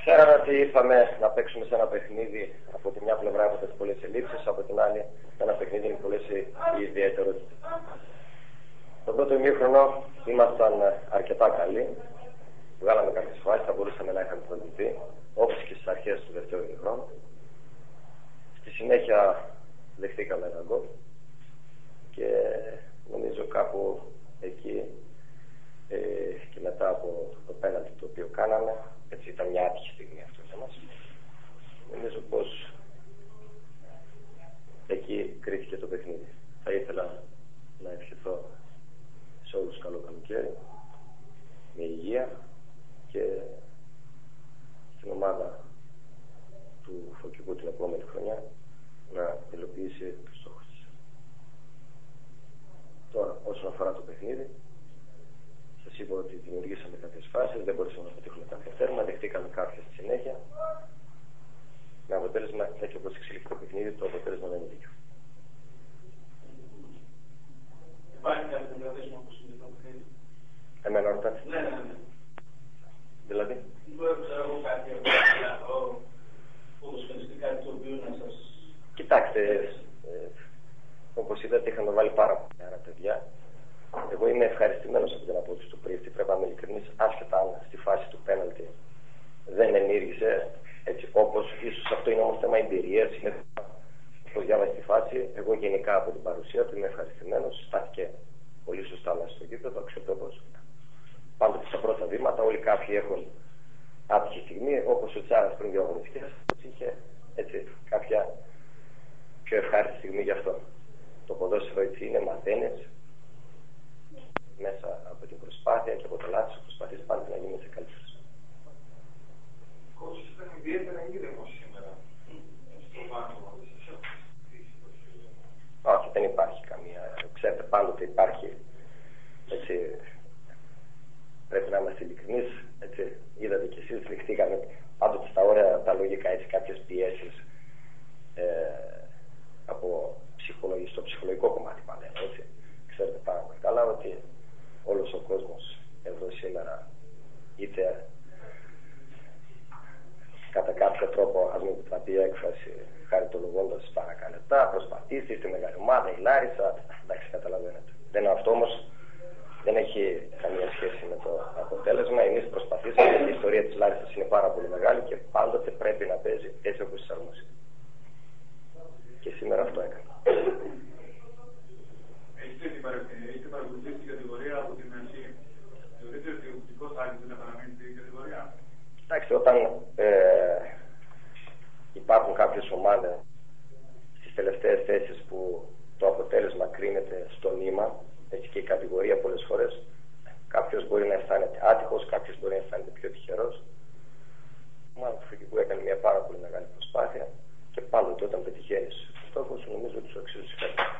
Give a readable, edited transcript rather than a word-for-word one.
Ξέραμε ότι ήρθαμε να παίξουμε σε ένα παιχνίδι. Από τη μια πλευρά από τις πολλές ελλείψεις, από την άλλη ένα παιχνίδι με πολλές ιδιαιτερότητες. Στον πρώτο ημίχρονο ήμασταν αρκετά καλοί. Βγάλαμε κάποιες φάσεις, θα μπορούσαμε να είχαμε προηγηθεί, όπως και στις αρχές του δεύτερου ημίχρονου. Στη συνέχεια δεχτήκαμε ένα γκολ και νομίζω κάπου εκεί και μετά από το πέναλτι το οποίο κάναμε, έτσι ήταν μια άτυχη στιγμή αυτό για μας. Νομίζω πως εκεί κρίθηκε το παιχνίδι. Θα ήθελα να ευχηθώ σε όλους καλό καλοκαίρι, με υγεία και στην ομάδα του Φωκικού την επόμενη χρονιά να υλοποιήσει τους στόχους της. Τώρα, όσον αφορά το παιχνίδι, σας είπα ότι δημιουργήσαμε κάποιες φάσεις, δεν μπορούσαμε να πετύχουμε κάποια τέρμα, δεχτήκαμε κάποιες στη συνέχεια. Με αποτέλεσμα, έτσι όπως εξελίχθηκε το παιχνίδι, το αποτέλεσμα δεν είναι δίκιο. Υπάρχει κάποιο διαδέσιμο όπως είναι το παιχνίδι? Εμένα ρωτάτε. Ναι. Δηλαδή. Δεν ξέρω εγώ κάτι ποδοσφαιριστικά κάτι το οποίο να σας... Κοιτάξτε, όπως είδατε είχαμε βάλει πάρα πολλά παιδιά. Εγώ είμαι ευχαριστημένος από την απόδοση του Πρίστη, πρέπει να είμαι ειλικρινής, άσχετα αν στη φάση του πέναλτι δεν ενήργησε έτσι όπως ίσως αυτό είναι όμως θέμα εμπειρίας, είναι όπως διάβασε τη φάση. Εγώ γενικά από την παρουσία του είμαι ευχαριστημένος, στάθηκε πολύ σωστά μέσα στο γήπεδο, αξιοπρεπώς. Πάντοτε στα πρώτα βήματα όλοι κάποιοι έχουν άτυχη στιγμή, όπως ο Τσάρας πριν δύο αγωνιστικές, είχε έτσι κάποια πιο ευχάριστη στιγμή γι' αυτό. Το ποδόσφαιρο έτσι είναι, μαθαίνεις μέσα από την προσπάθεια και από το λάθος προσπαθείς πάντα να γίνεις καλύτερος. Κόψεις ήταν ιδιαίτερα ήρεμος σήμερα στο πάνω. Όχι, δεν υπάρχει καμία. Ξέρετε, πάντοτε υπάρχει. Έτσι, πρέπει να είμαστε ειλικρινείς. Είδατε κι εσείς, ληχτήκαμε πάντοτε στα όρια τα λογικά, έτσι, κάποιες πιέσεις στο ψυχολογικό κομμάτι πάντα. Έτσι. Ξέρετε πάρα πολύ καλά ότι όλος ο κόσμος εδώ σήμερα είτε κατά κάποιο τρόπο, ας μην επιτραπεί η έκφραση, χαριτολογώντας παρακαλετά, προσπαθήσει, στη μεγάλη ομάδα, η Λάρισα, εντάξει, καταλαβαίνετε. Αυτό όμως δεν έχει καμία σχέση με το αποτέλεσμα. Εμείς προσπαθήσαμε, η ιστορία της Λάρισσας είναι πάρα πολύ μεγάλη και πάντοτε πρέπει να παίζει έτσι όπως της αρμόζει. Και σήμερα αυτό έκανε. Έχετε παρακολουθήσει την κατηγορία από την αρχή? Θεωρείτε ότι ο οπτικός άρχισε να παραμείνει στην κατηγορία? Εντάξει, όταν υπάρχουν κάποιες ομάδες στις τελευταίες θέσεις που το αποτέλεσμα κρίνεται στο νήμα, έτσι και η κατηγορία πολλές φορές, κάποιος μπορεί να αισθάνεται άτυχος, κάποιος μπορεί να αισθάνεται πιο τυχερός. Η ομάδα του Φωκικού έκανε μια πάρα πολύ μεγάλη προσπάθεια και πάντοτε όταν πετυχαίνεις στόχους, νομίζω ότι σου αξίζει.